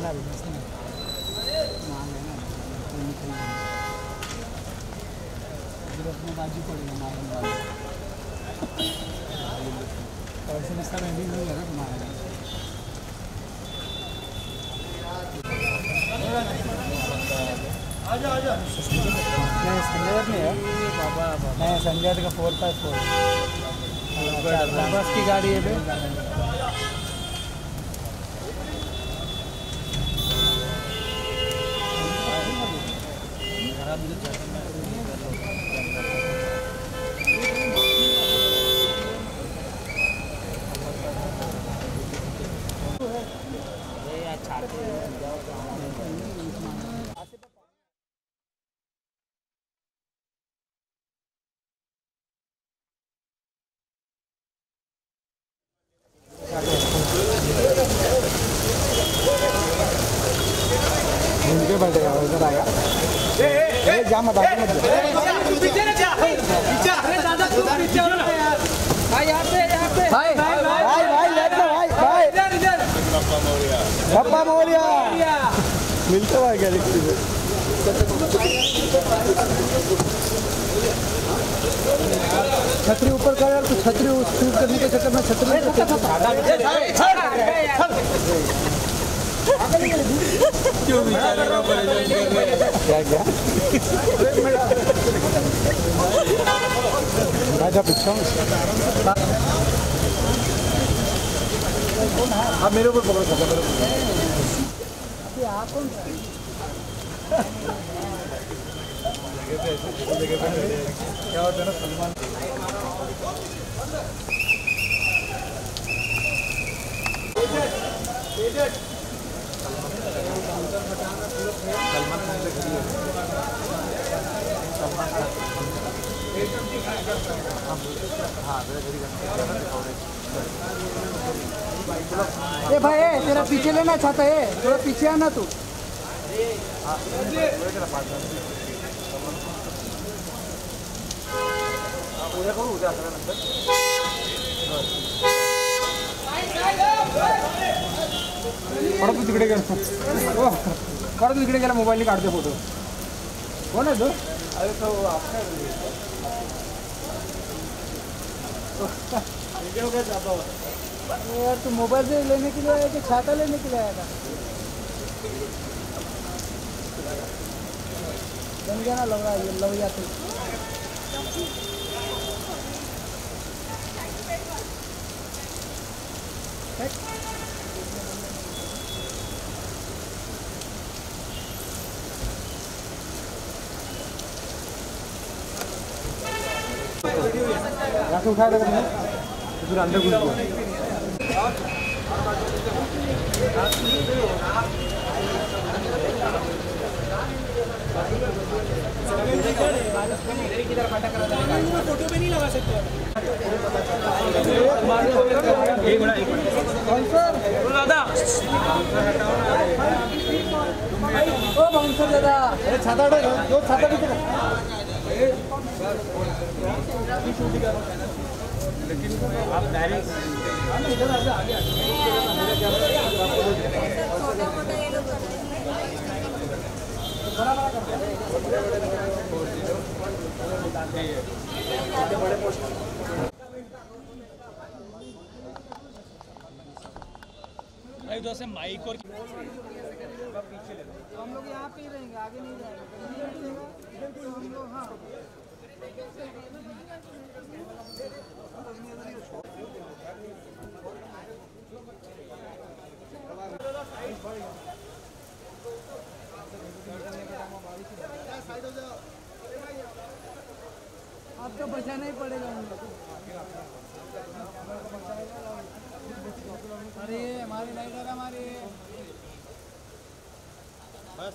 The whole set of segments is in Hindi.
बाजी पड़ेगा मारने वाले और ऐसे में सब एंडिंग हो गया ना तुम्हारा आजा आजा नहीं संजय नहीं है बाबा नहीं संजय का 4x4 बस की गाड़ी है बे बैठेगा उधर आएगा जा मत भाई पप्पा मौर्या मिलते हुआ गैलेक्सी में छतरी ऊपर कर यार कुछ छतरी शूट करने के चक्कर में छतरी क्यों क्या क्या राजा पूछा आप मेरे ऊपर पकड़ सकते अभी आप कौन क्या होता है ना सलमान ए भाई तेरा पीछे लेना चाहता है थोड़ा पीछे आना तू परत तिकडे गेला परत तिकडे गेला मोबाईलने काढते फोटो कोण आहे तो अरे तो यार तू मोबाइल से लेने के लिए आया कि छाता लेने के लिए आया था बन गया ना लग रहा है ये लग जाते उठा देगा फिर अंदर घुस गया फोटो पे नहीं लगा सकते बाउंसर दादा छाता दो छाता भी लेकिन आप डायरेक्ट इधर आगे बड़े पोस्ट इधर से माइक और पीछे ले हम लोग यहाँ पे ही रहेंगे आगे नहीं जाएंगे हम लोग हाँ आपको बचाना ही पड़ेगा अरे हमारी लाइट है हमारी बस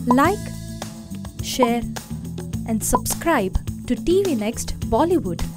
Like, share and subscribe to TV Next Bollywood.